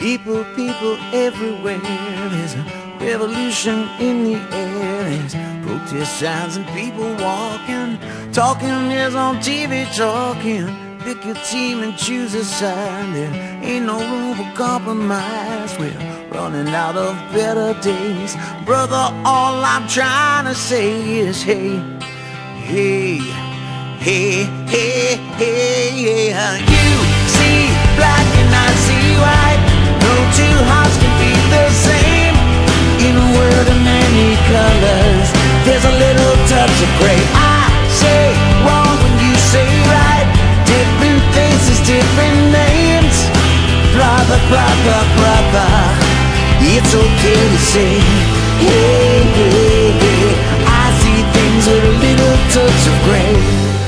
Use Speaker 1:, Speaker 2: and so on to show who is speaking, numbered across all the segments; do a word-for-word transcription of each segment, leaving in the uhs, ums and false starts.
Speaker 1: People, people everywhere. There's a revolution in the air. There's protest signs and people walking, talking, there's on T V talking. Pick your team and choose a side. There ain't no room for compromise. We're running out of better days. Brother, all I'm trying to say is hey, hey, hey, hey, hey, yeah. You see black and I see white. No two hearts can be the same. In a world of many colors, there's a little touch of gray. I say wrong when you say right. Different faces, different names. Brother, brother, brother, it's okay to say hey, hey, hey. I see things with a little touch of gray.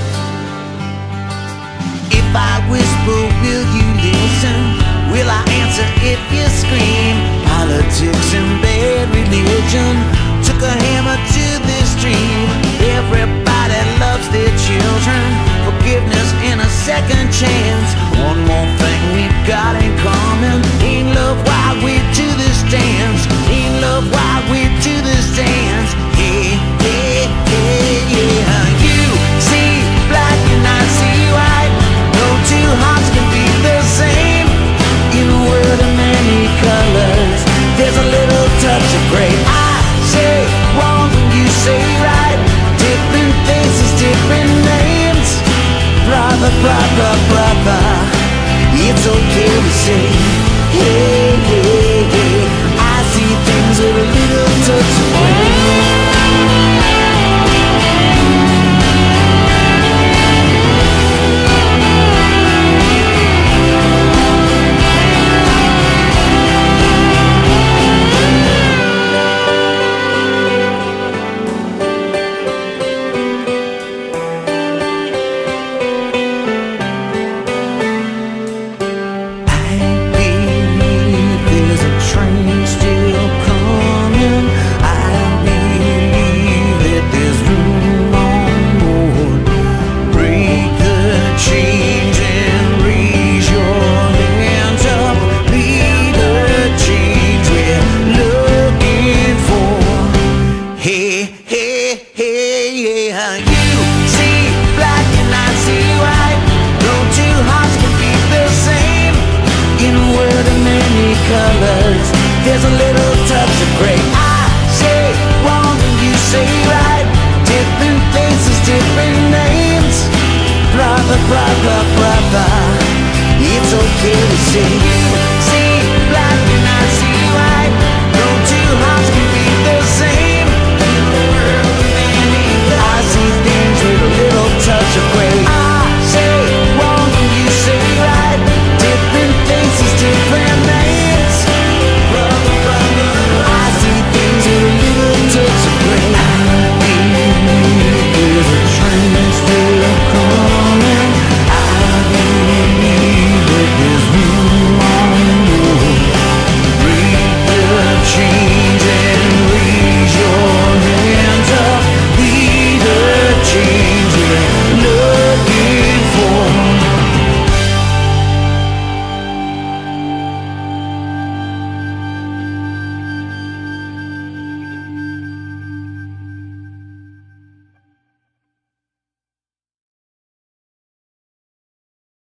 Speaker 1: If I whisper, will you listen? Will I answer if you scream? Politics and bad religion took a hammer to the stream. Everybody loves their children, forgiveness and a second chance. One more thing we've got in common: ain't love why we do this dance. Ain't love why we do this dance. Hey, hey, hey, yeah. You see black and I see white. No two hearts can be the same. In a world of many colors, there's a little touch of gray. I say wrong when you say right. Different faces, different names. Brother, brother, brother, it's okay to say hey.